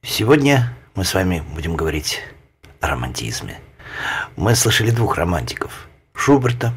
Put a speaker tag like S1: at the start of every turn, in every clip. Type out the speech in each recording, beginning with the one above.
S1: Сегодня мы с вами будем говорить о романтизме. Мы слышали двух романтиков – Шуберта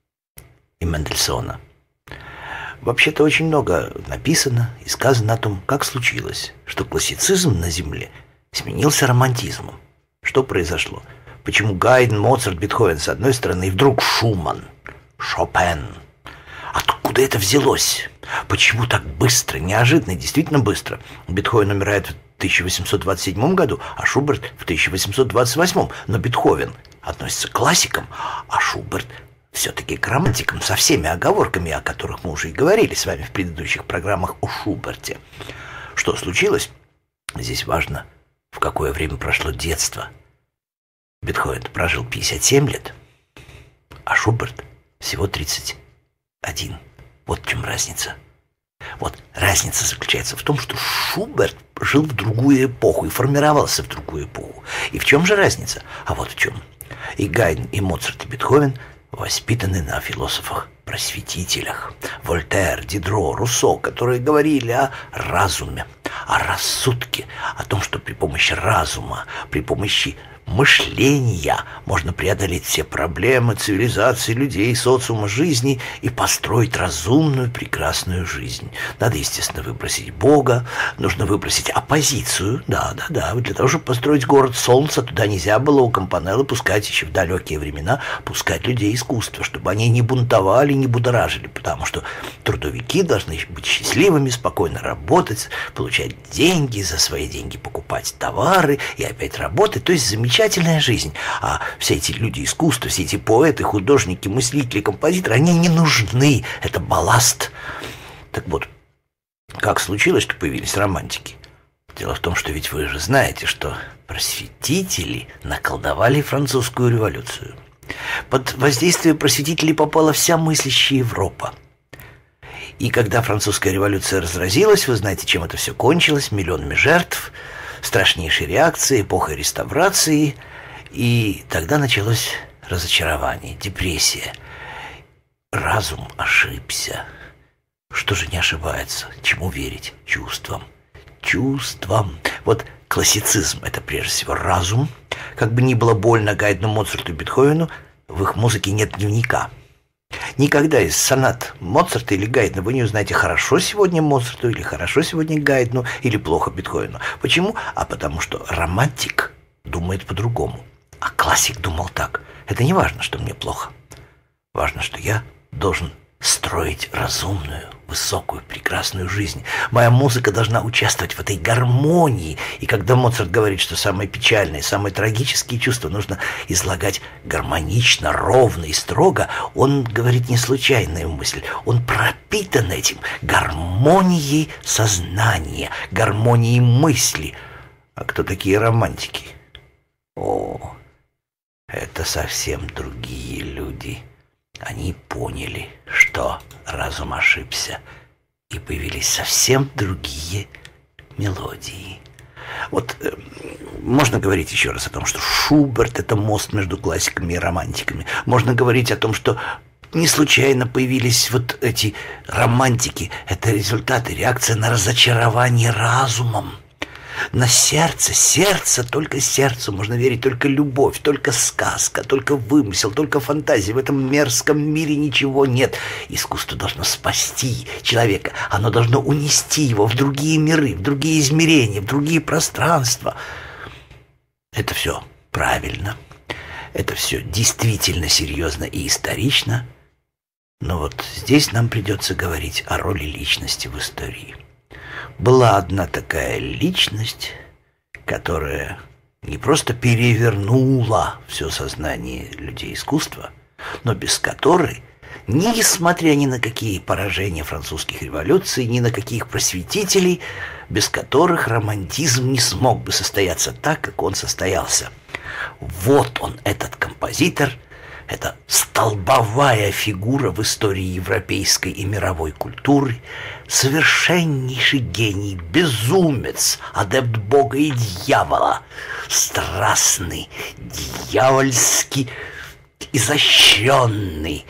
S1: и Мендельсона. Вообще-то очень много написано и сказано о том, как случилось, что классицизм на Земле сменился романтизмом. Что произошло? Почему Гайдн, Моцарт, Бетховен с одной стороны, и вдруг Шуман, Шопен? Откуда это взялось? Почему так быстро, неожиданно, действительно быстро? Бетховен умирает в 1827 году, а Шуберт в 1828. Но Бетховен относится к классикам, а Шуберт все-таки к романтикам, со всеми оговорками, о которых мы уже и говорили с вами в предыдущих программах о Шуберте. Что случилось? Здесь важно, в какое время прошло детство. Бетховен прожил 57 лет, а Шуберт всего 31. Вот в чем разница. Вот разница заключается в том, что Шуберт жил в другую эпоху и формировался в другую эпоху. И в чем же разница? А вот в чем. И Гайдн, и Моцарт, и Бетховен воспитаны на философах-просветителях. Вольтер, Дидро, Руссо, которые говорили о разуме, о рассудке, о том, что при помощи разума, при помощи мышления можно преодолеть все проблемы цивилизации, людей, социума, жизни и построить разумную, прекрасную жизнь. Надо, естественно, выбросить Бога, нужно выбросить оппозицию. Да, для того, чтобы построить город солнца, туда нельзя было у Кампанеллы пускать еще в далекие времена, пускать людей искусства, чтобы они не бунтовали, не будоражили, потому что трудовики должны быть счастливыми, спокойно работать, получать деньги, за свои деньги покупать товары и опять работать, то есть замечательная жизнь. А все эти люди искусства, все эти поэты, художники, мыслители, композиторы, они не нужны. Это балласт. Так вот, как случилось, что появились романтики? Дело в том, что ведь вы же знаете, что просветители наколдовали французскую революцию. Под воздействие просветителей попала вся мыслящая Европа. И когда французская революция разразилась, вы знаете, чем это все кончилось: миллионами жертв, страшнейшей реакции, эпохой реставрации. И тогда началось разочарование, депрессия. Разум ошибся. Что же не ошибается? Чему верить? Чувствам. Чувствам. Вот классицизм — это прежде всего разум. Как бы ни было больно Гайдну, Моцарту и Бетховену, в их музыке нет дневника. Никогда из сонат Моцарта или Гайдна вы не узнаете, хорошо сегодня Моцарту или хорошо сегодня Гайдну или плохо Бетховену. Почему? А потому что романтик думает по-другому, а классик думал так. Это не важно, что мне плохо. Важно, что я должен строить разумную, высокую, прекрасную жизнь. Моя музыка должна участвовать в этой гармонии. И когда Моцарт говорит, что самые печальные, самые трагические чувства нужно излагать гармонично, ровно и строго, он говорит не случайную мысль. Он пропитан этим гармонией сознания, гармонией мысли. А кто такие романтики? О, это совсем другие люди. Они поняли, что разум ошибся, и появились совсем другие мелодии. Вот можно говорить еще раз о том, что Шуберт — это мост между классиками и романтиками. Можно говорить о том, что не случайно появились вот эти романтики. Это результаты, реакция на разочарование разумом. На сердце, только сердцу можно верить, только любовь, только сказка, только вымысел, только фантазия. В этом мерзком мире ничего нет. Искусство должно спасти человека, оно должно унести его в другие миры, в другие измерения, в другие пространства. Это все правильно, это все действительно серьезно и исторично. Но вот здесь нам придется говорить о роли личности в истории. Была одна такая личность, которая не просто перевернула все сознание людей искусства, но без которой, несмотря ни на какие поражения французских революций, ни на каких просветителей, без которых романтизм не смог бы состояться так, как он состоялся. Вот он, этот композитор. Это столбовая фигура в истории европейской и мировой культуры, совершеннейший гений, безумец, адепт Бога и дьявола, страстный, дьявольски изощренный,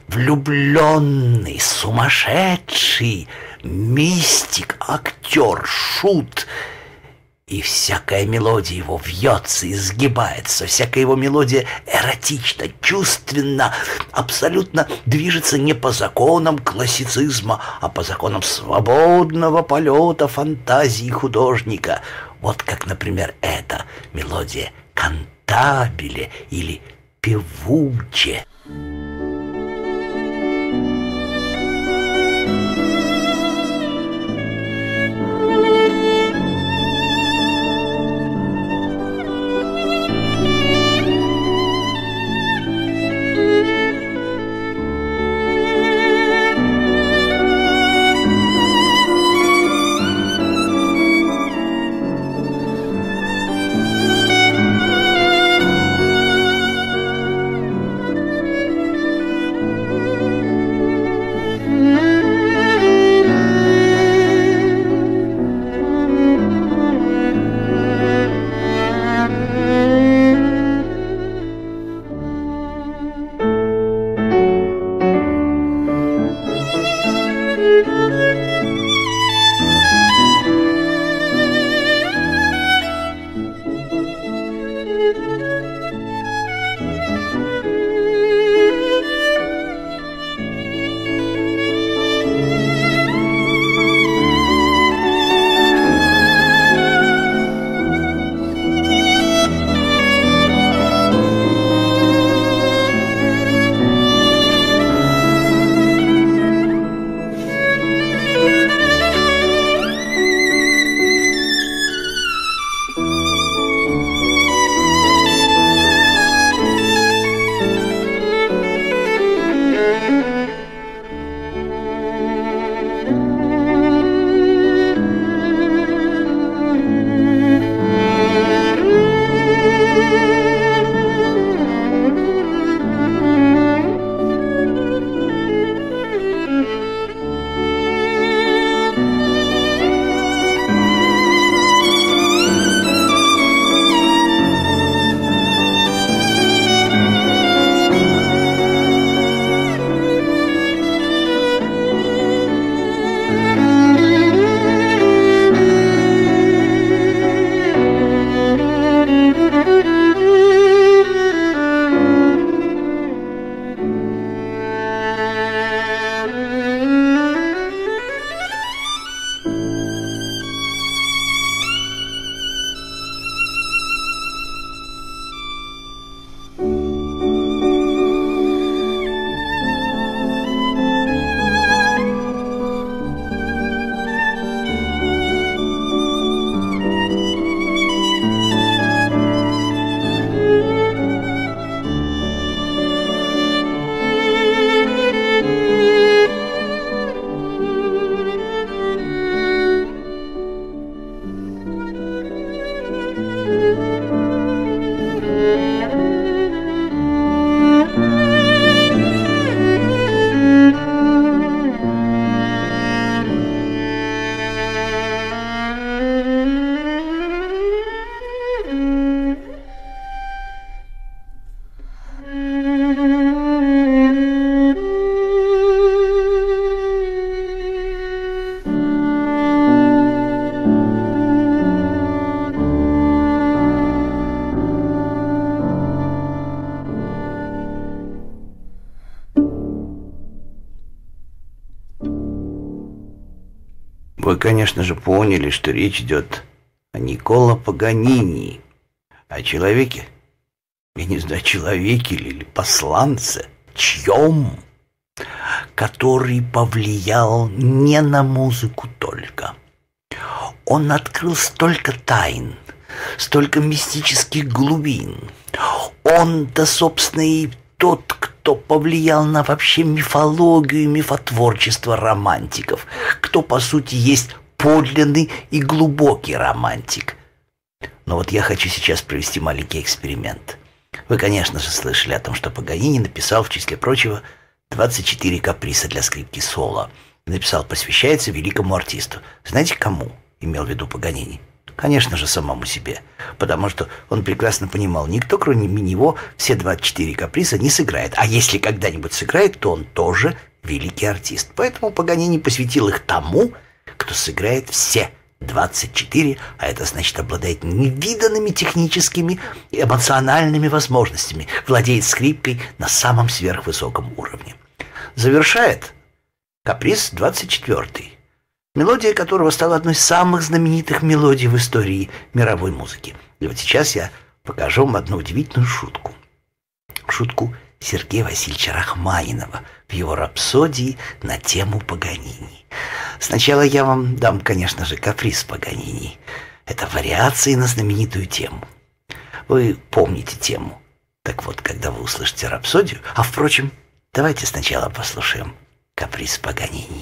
S1: влюбленный, сумасшедший, мистик, актер, шут И всякая мелодия его вьется, изгибается, всякая его мелодия эротична, чувственна, абсолютно движется не по законам классицизма, а по законам свободного полета фантазии художника. Вот как, например, эта мелодия «Кантабиле» или «Певуче».
S2: Вы, конечно же, поняли, что речь идет о Никколо Паганини, о человеке, я не знаю, человеке или посланце, чьем, который повлиял не на музыку только. Он открыл столько тайн, столько мистических глубин. Он-то, собственно, и тот, кто повлиял на вообще мифологию и мифотворчество романтиков, кто, по сути, есть подлинный и глубокий романтик. Но вот я хочу сейчас провести маленький эксперимент. Вы, конечно же, слышали о том, что Паганини написал, в числе прочего, 24 каприса для скрипки соло. Написал, посвящается великому артисту. Знаете, кому имел в виду Паганини? Конечно же, самому себе, потому что он прекрасно понимал, никто, кроме него, все 24 каприса не сыграет. А если когда-нибудь сыграет, то он тоже великий артист. Поэтому Паганини посвятил их тому, кто сыграет все
S1: 24, а это значит обладает невиданными техническими и эмоциональными возможностями, владеет скрипкой на самом сверхвысоком уровне. Завершает каприз 24, мелодия которого стала одной из самых знаменитых мелодий в истории мировой музыки. И вот сейчас я покажу вам одну удивительную шутку. Шутку Сергея Васильевича Рахманинова в его рапсодии на тему Паганини. Сначала я вам дам, конечно же, каприз Паганини. Это вариации на знаменитую тему. Вы помните тему. Так вот, когда вы услышите рапсодию... А, впрочем, давайте сначала послушаем каприз Паганини.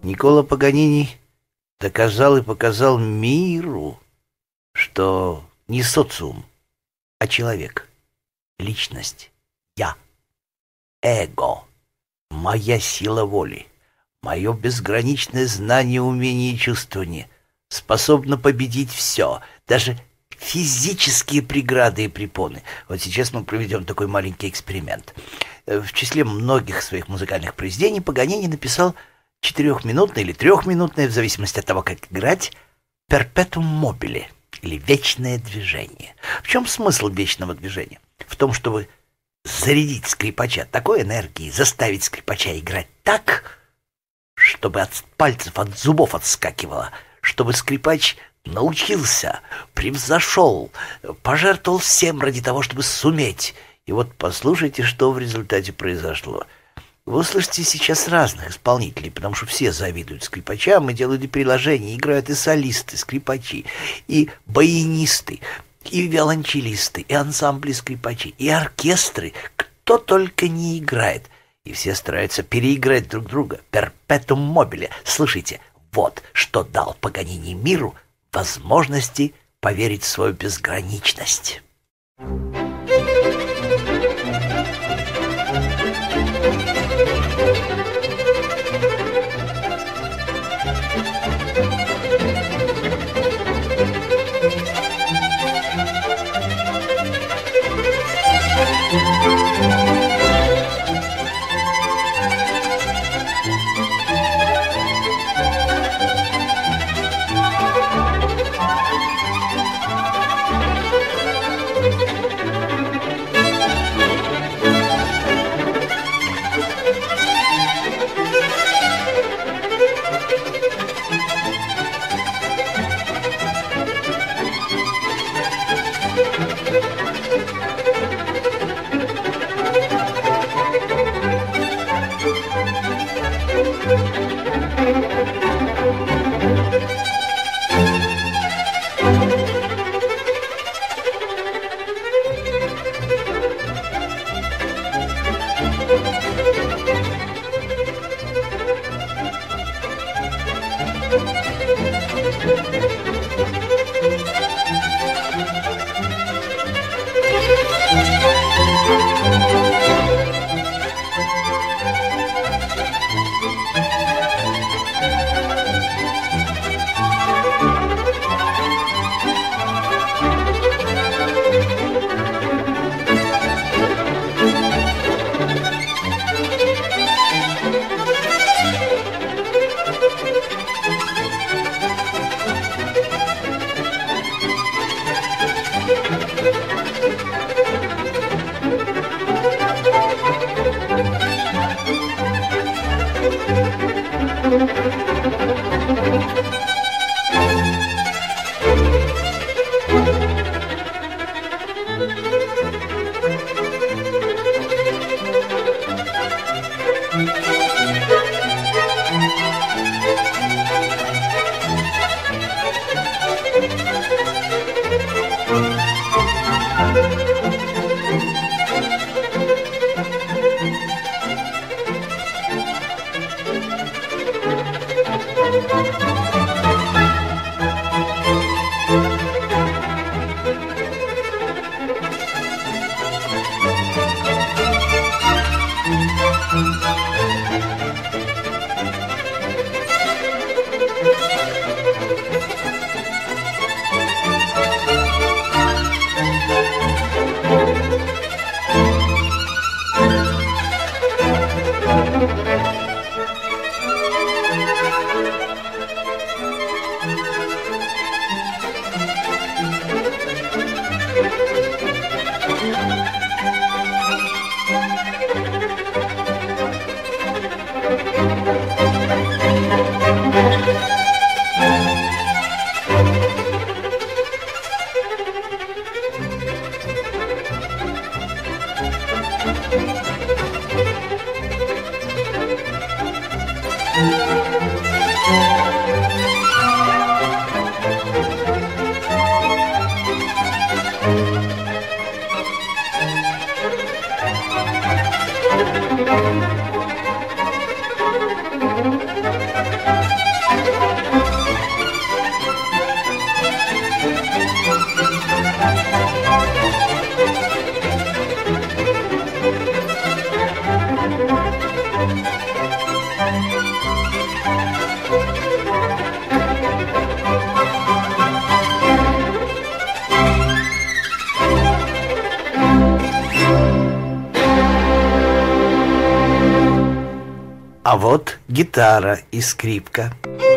S1: Никколо Паганини доказал и показал миру, что не социум, а человек, личность, я, эго, моя сила воли, мое безграничное знание, умение и чувствование способно победить все, даже физические преграды и препоны. Вот сейчас мы проведем такой маленький эксперимент. В числе многих своих музыкальных произведений Паганини написал 4-минутное или 3-минутное, в зависимости от того, как играть, «Перпетум мобиле» или «Вечное движение». В чем смысл вечного движения? В том, чтобы зарядить скрипача такой энергией, заставить скрипача играть так, чтобы от пальцев, от зубов отскакивало, чтобы скрипач научился, превзошел, пожертвовал всем ради того, чтобы суметь. И вот послушайте, что в результате произошло. Вы услышите сейчас разных исполнителей, потому что все завидуют скрипачам и делают и приложения, играют и солисты, скрипачи, и баянисты, и виолончелисты, и ансамбли скрипачей, и оркестры. Кто только не играет. И все стараются переиграть друг друга. Перпетум мобиле. Слушайте, вот что дал Паганини миру возможности поверить в свою безграничность. А вот гитара и скрипка.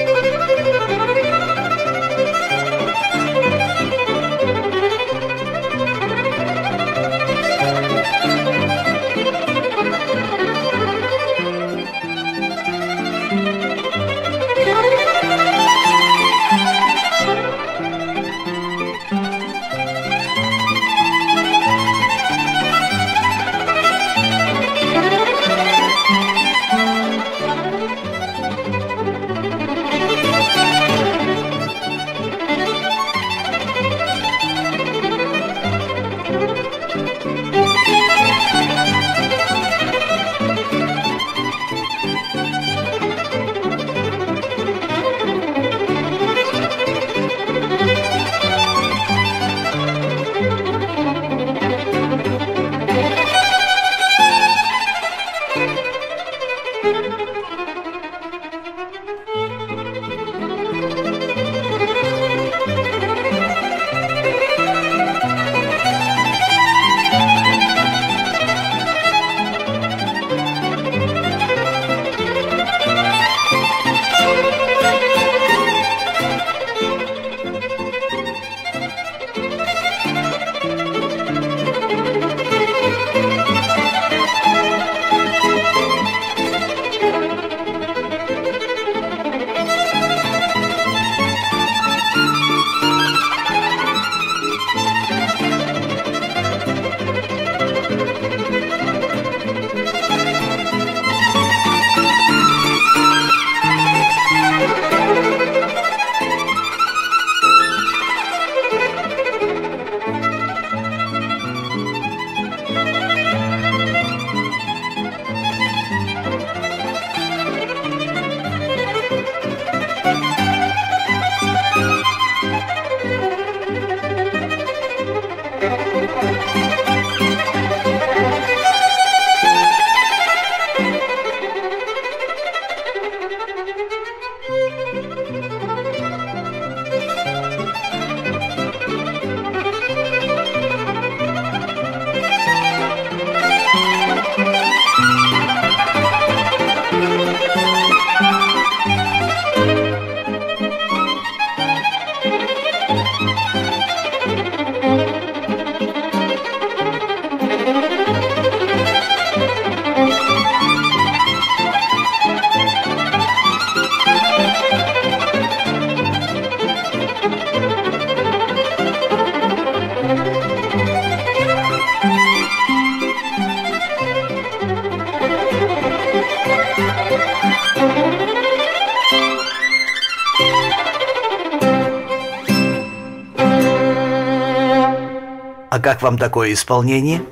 S1: А как вам такое исполнение?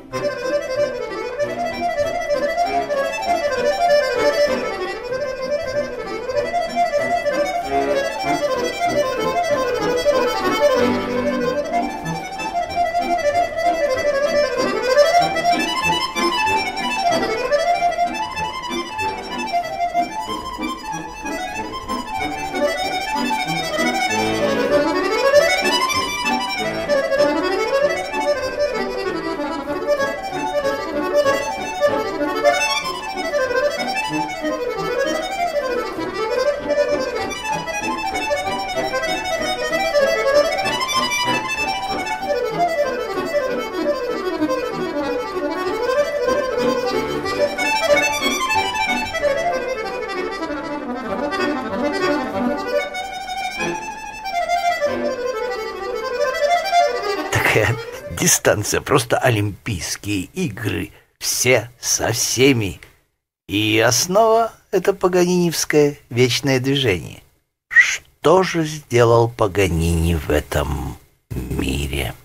S1: Дистанция, просто Олимпийские игры. Все со всеми. И основа — это паганиневское вечное движение. Что же сделал Паганини в этом мире?